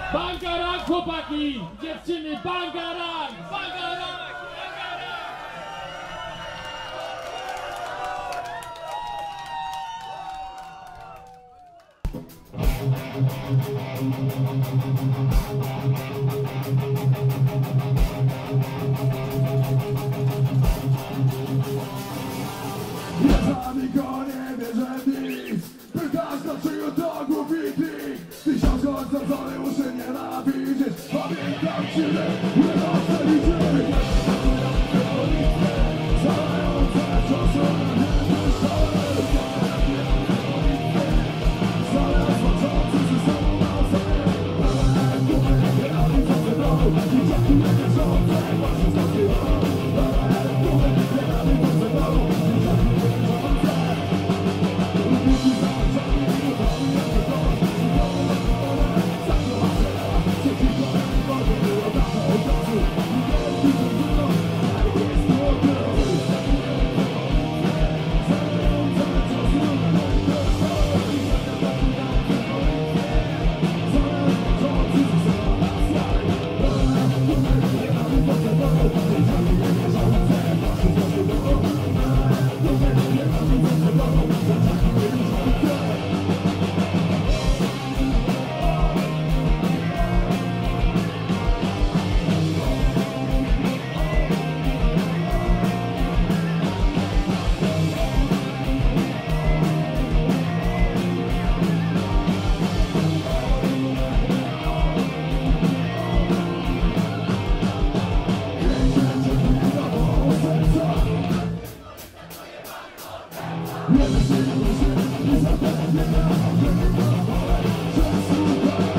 Bangarak, chłopaki! Dziewczyny, bangarak! Bangarak! Ja nikogo nie wierzę w nic. Pytasz dlaczego to głupi klik. Tysiąc godzin zamknąłem muszę nienawidzieć. Pamiętam ciebie, nie chcę liczyć. Zalające czasy nie szale. Zamiast walczący ze sobą na sobie. Ale głowy nie realizują ze mną. I czasy nie wierzące właśnie zgadzieją. Ale głowy nie realizują ze mną. Nie